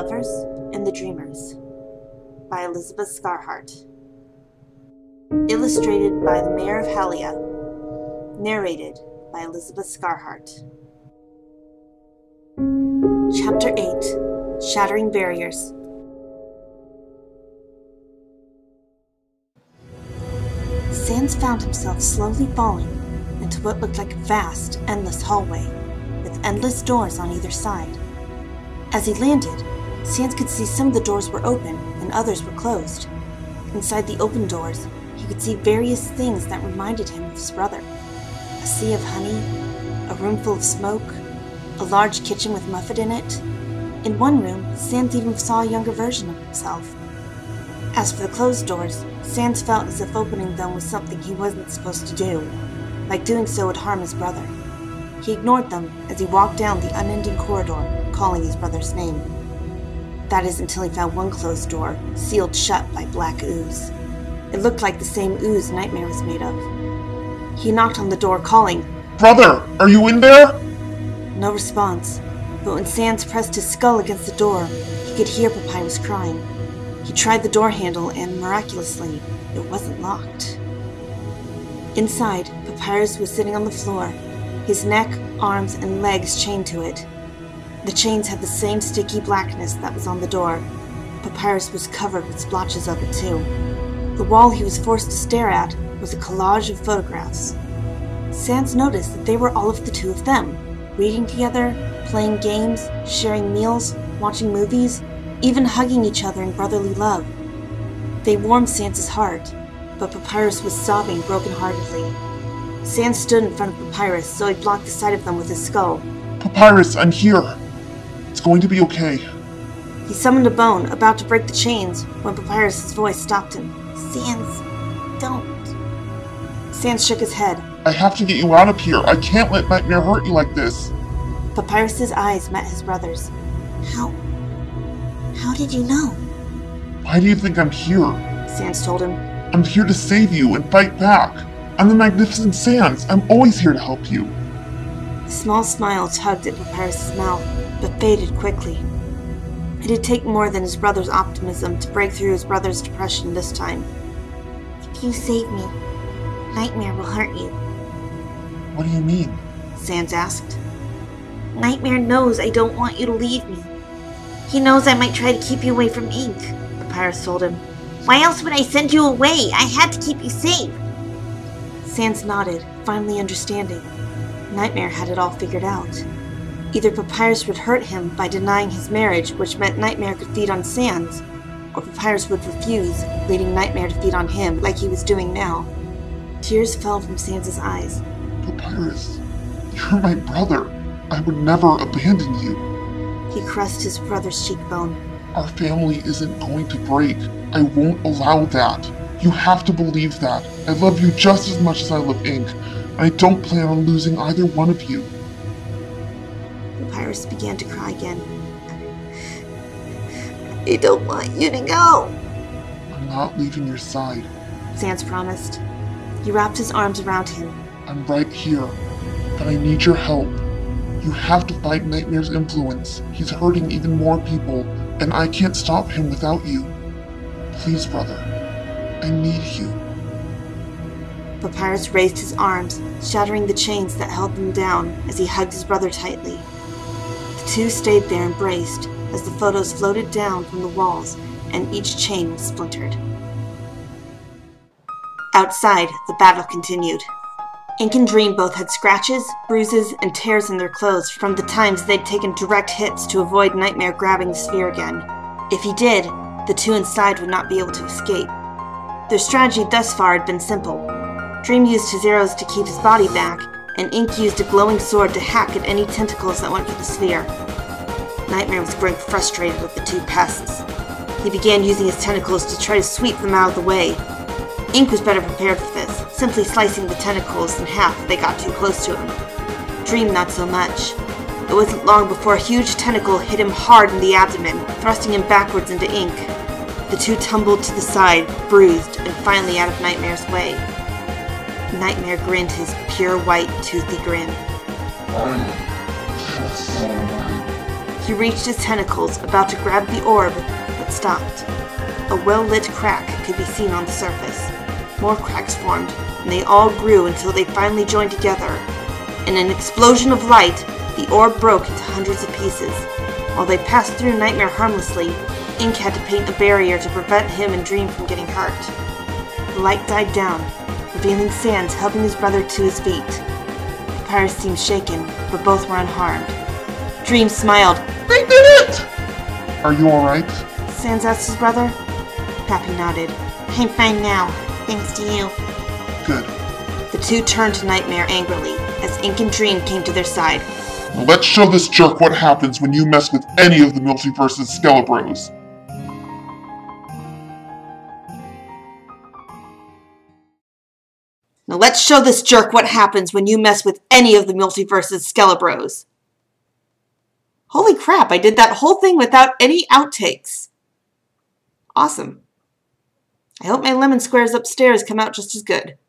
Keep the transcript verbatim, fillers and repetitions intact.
Lovers and the Dreamers by Elizabeth Scarhart. Illustrated by the Mayor of Halia. Narrated by Elizabeth Scarhart. Chapter eight. Shattering Barriers. Sans found himself slowly falling into what looked like a vast, endless hallway, with endless doors on either side. As he landed, Sans could see some of the doors were open and others were closed. Inside the open doors, he could see various things that reminded him of his brother. A sea of honey, a room full of smoke, a large kitchen with muffet in it. In one room, Sans even saw a younger version of himself. As for the closed doors, Sans felt as if opening them was something he wasn't supposed to do, like doing so would harm his brother. He ignored them as he walked down the unending corridor, calling his brother's name. That is until he found one closed door, sealed shut by black ooze. It looked like the same ooze Nightmare was made of. He knocked on the door, calling, "Brother, are you in there?" No response, but when Sans pressed his skull against the door, he could hear Papyrus crying. He tried the door handle and, miraculously, it wasn't locked. Inside, Papyrus was sitting on the floor, his neck, arms, and legs chained to it. The chains had the same sticky blackness that was on the door. Papyrus was covered with splotches of it too. The wall he was forced to stare at was a collage of photographs. Sans noticed that they were all of the two of them, reading together, playing games, sharing meals, watching movies, even hugging each other in brotherly love. They warmed Sans's heart, but Papyrus was sobbing brokenheartedly. Sans stood in front of Papyrus, so he blocked the sight of them with his skull. "Papyrus, I'm here. It's going to be okay." He summoned a bone, about to break the chains, when Papyrus's voice stopped him. "Sans, don't." Sans shook his head. "I have to get you out of here. I can't let Nightmare hurt you like this." Papyrus's eyes met his brother's. How... how did you know? "Why do you think I'm here?" Sans told him. "I'm here to save you and fight back. I'm the Magnificent Sans. I'm always here to help you." A small smile tugged at Papyrus's mouth, but faded quickly. It'd take more than his brother's optimism to break through his brother's depression this time. "If you save me, Nightmare will hurt you." "What do you mean?" Sans asked. "Nightmare knows I don't want you to leave me. He knows I might try to keep you away from Ink," Papyrus told him. "Why else would I send you away? I had to keep you safe." Sans nodded, finally understanding. Nightmare had it all figured out. Either Papyrus would hurt him by denying his marriage, which meant Nightmare could feed on Sans, or Papyrus would refuse, leading Nightmare to feed on him, like he was doing now. Tears fell from Sans's eyes. "Papyrus, you're my brother. I would never abandon you." He caressed his brother's cheekbone. "Our family isn't going to break. I won't allow that. You have to believe that. I love you just as much as I love Ink, and I don't plan on losing either one of you." Papyrus began to cry again. "I don't want you to go." "I'm not leaving your side." Sans promised. He wrapped his arms around him. "I'm right here, but I need your help. You have to fight Nightmare's influence. He's hurting even more people, and I can't stop him without you. Please, brother, I need you." Papyrus raised his arms, shattering the chains that held them down as he hugged his brother tightly. The two stayed there embraced as the photos floated down from the walls and each chain was splintered. Outside, the battle continued. Ink and Dream both had scratches, bruises, and tears in their clothes from the times they'd taken direct hits to avoid Nightmare grabbing the sphere again. If he did, the two inside would not be able to escape. Their strategy thus far had been simple. Dream used his arrows to keep his body back, and Ink used a glowing sword to hack at any tentacles that went for the sphere. Nightmare was growing frustrated with the two pests. He began using his tentacles to try to sweep them out of the way. Ink was better prepared for this, simply slicing the tentacles in half if they got too close to him. Dream not so much. It wasn't long before a huge tentacle hit him hard in the abdomen, thrusting him backwards into Ink. The two tumbled to the side, bruised, and finally out of Nightmare's way. Nightmare grinned his pure white, toothy grin. He reached his tentacles, about to grab the orb, but stopped. A well-lit crack could be seen on the surface. More cracks formed, and they all grew until they finally joined together. In an explosion of light, the orb broke into hundreds of pieces. While they passed through Nightmare harmlessly, Ink had to paint a barrier to prevent him and Dream from getting hurt. The light died down, revealing Sans helping his brother to his feet. Papyrus seemed shaken, but both were unharmed. Dream smiled. They did it! Are you alright? Sans asked his brother. Pappy nodded. I'm fine now, thanks to you. Good. The two turned to Nightmare angrily, as Ink and Dream came to their side. Now let's show this jerk what happens when you mess with any of the multiverse's Skelebros. Now let's show this jerk what happens when you mess with any of the multiverse's Skelebros. Holy crap, I did that whole thing without any outtakes. Awesome. I hope my lemon squares upstairs come out just as good.